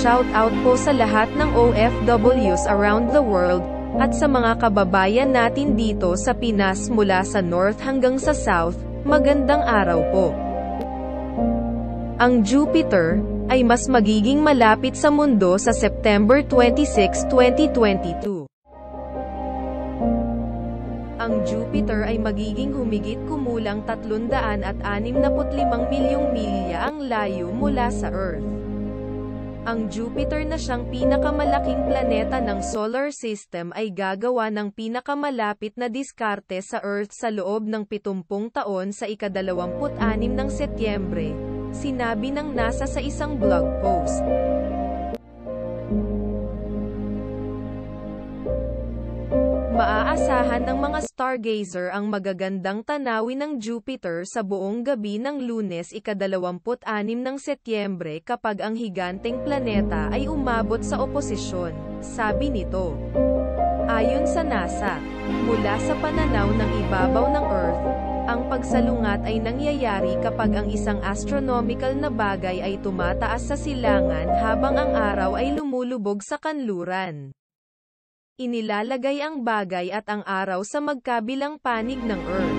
shoutout po sa lahat ng OFWs around the world, at sa mga kababayan natin dito sa Pinas mula sa North hanggang sa South, magandang araw po. Ang Jupiter ay mas magiging malapit sa mundo sa September 26, 2022. Ang Jupiter ay magiging humigit kumulang 365 milyong milya ang layo mula sa Earth. Ang Jupiter na siyang pinakamalaking planeta ng solar system ay gagawa ng pinakamalapit na diskarte sa Earth sa loob ng 70 taon sa ika-26 ng Setyembre, sinabi ng NASA sa isang blog post. Maaasahan ng mga stargazer ang magagandang tanawin ng Jupiter sa buong gabi ng Lunes ika-26 ng Setyembre kapag ang higanteng planeta ay umabot sa oposisyon, sabi nito. Ayon sa NASA, mula sa pananaw ng ibabaw ng Earth, ang pagsalungat ay nangyayari kapag ang isang astronomical na bagay ay tumataas sa silangan habang ang araw ay lumulubog sa kanluran. Inilalagay ang bagay at ang araw sa magkabilang panig ng Earth.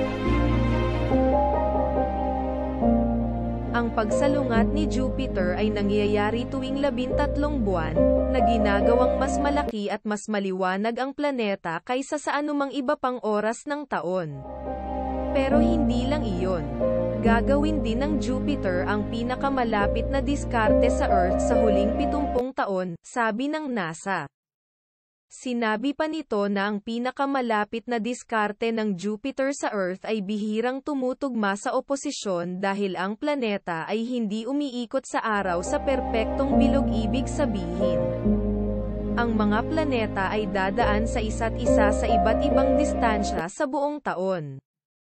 Ang pagsalungat ni Jupiter ay nangyayari tuwing 13 buwan, na ginagawang mas malaki at mas maliwanag ang planeta kaysa sa anumang iba pang oras ng taon. Pero hindi lang iyon. Gagawin din ng Jupiter ang pinakamalapit na diskarte sa Earth sa huling 70 taon, sabi ng NASA. Sinabi pa nito na ang pinakamalapit na diskarte ng Jupiter sa Earth ay bihirang tumutugma sa oposisyon dahil ang planeta ay hindi umiikot sa araw sa perpektong bilog, ibig sabihin. Ang mga planeta ay dadaan sa isa't isa sa iba't ibang distansya sa buong taon.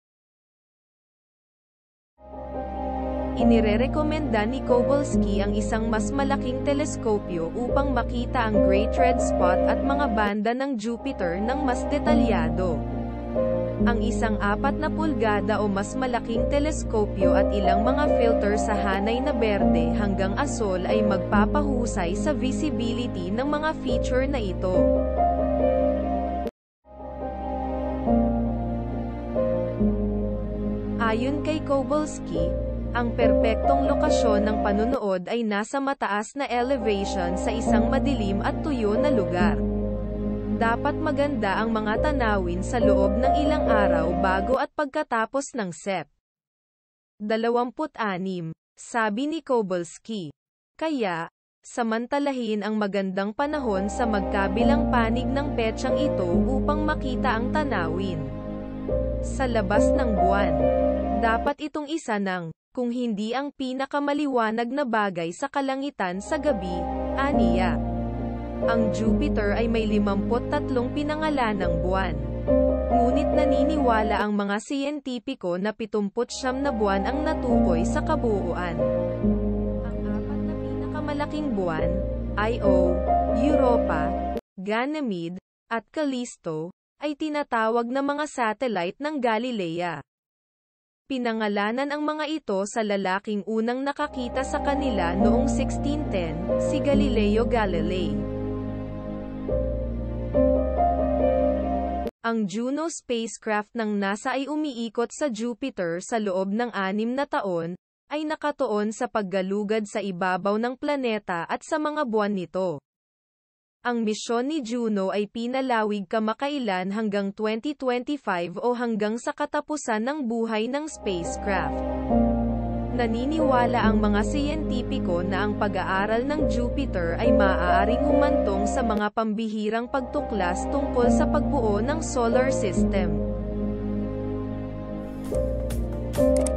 Inirerekomenda ni Kowalski ang isang mas malaking teleskopyo upang makita ang Great Red Spot at mga banda ng Jupiter ng mas detalyado. Ang isang 4 na pulgada o mas malaking teleskopyo at ilang mga filter sa hanay na berde hanggang asol ay magpapahusay sa visibility ng mga feature na ito. Ayon kay Kowalski, ang perpektong lokasyon ng panunood ay nasa mataas na elevation sa isang madilim at tuyo na lugar. Dapat maganda ang mga tanawin sa loob ng ilang araw bago at pagkatapos ng Sep. 26, sabi ni Kowalski. Kaya, samantalahin ang magandang panahon sa magkabilang panig ng petsang ito upang makita ang tanawin. Sa labas ng buwan, dapat itong isa ng kung hindi ang pinakamaliwanag na bagay sa kalangitan sa gabi, aniya. Ang Jupiter ay may 53 pinangalanang buwan. Ngunit naniniwala ang mga siyentipiko na 79 na buwan ang natukoy sa kabuuan. Ang 4 na pinakamalaking buwan, Io, Europa, Ganymede, at Callisto, ay tinatawag na mga satellite ng Galilea. Pinangalanan ang mga ito sa lalaking unang nakakita sa kanila noong 1610, si Galileo Galilei. Ang Juno spacecraft ng NASA ay umiikot sa Jupiter sa loob ng 6 na taon, ay nakatuon sa paggalugad sa ibabaw ng planeta at sa mga buwan nito. Ang misyon ni Juno ay pinalawig kamakailan hanggang 2025 o hanggang sa katapusan ng buhay ng spacecraft. Naniniwala ang mga siyentipiko na ang pag-aaral ng Jupiter ay maaaring humantong sa mga pambihirang pagtuklas tungkol sa pagbuo ng solar system.